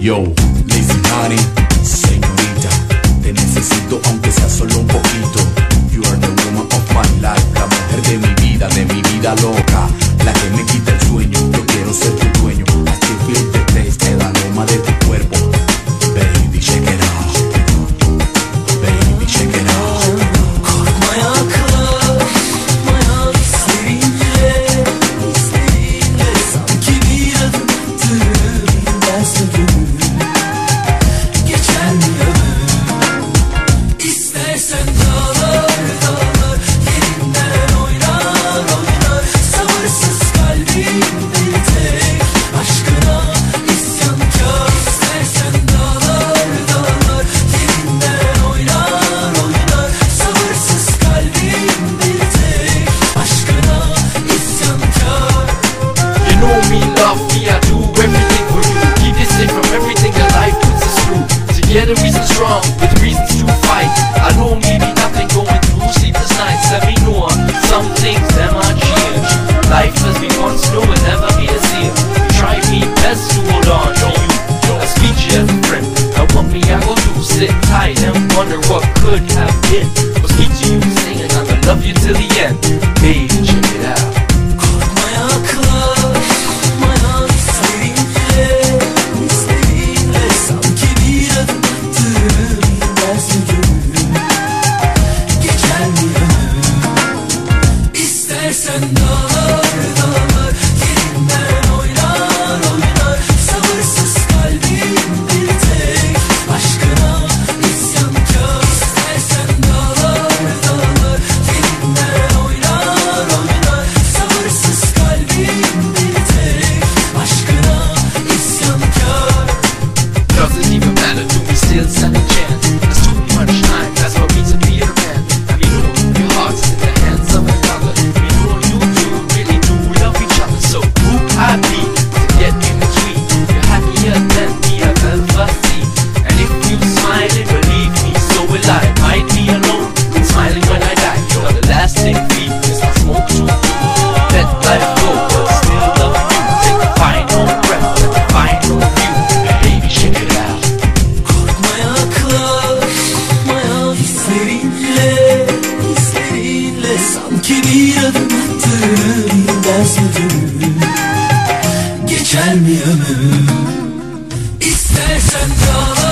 Yo, lazy honey, señorita, te necesito aunque sea solo un poquito. You are the woman of my life, la mujer de mi vida loca, la que me quita el sueño. Yo quiero ser tu dueño, I still feel the taste, el aroma de tu cuerpo. Baby, shake it off, baby, shake it off. Korkmaya kalkmaya seninle sanki bir adım attım derse gönül geçer mi ömür? İstersen dağlar dağlar yerinden oynar oynar sabırsız kalbim bir tek aşkına isyankar. İstersen dağlar dağlar yerinden oynar oynar sabırsız kalbim bir tek aşkına isyankar. You know me, love me, I do everything for you. Keep you safe from everything that life puts us through. Together we stand strong, with reasons to fight. I know maybe nothing going through sleepless nights. Let me know some things that might change. Life as we once knew will never be the same. Try me best to hold on to you. I speak to you as a friend. And what me I go do, sit tight and wonder what could have been. But speak to you, saying I'm gonna love you till the end. Baby, check it out. Korkmaya kalkmaya seninle sanki bir adım attım derse gönül geçer mi ömür? İstersen dağlar dağlar yerinden oynar oynar sabırsız kalbim bir tek aşkına isyankar. İstersen dağlar dağlar yerinden oynar oynar sabırsız kalbim bir tek aşkına isyankar. Doesn't even matter to me, still stand a chance. There's too much time, that's what means to be a man. And we know your heart's in the hands of another. We know you two really do love each other. So who I'd be to get in between? You're happier than me I've ever seen. And if you smiling, believe me, so will I. Might be alone, smiling when I die. You're the lasting beat, Mr.Smoke too. Let life go, but still love you. Take the final breath, the final view. Baby, shake it out. Korkmaya kalkmaya hislerinle sanki bir adım attım derse gönül geçer mi ömür? İstersen dağlar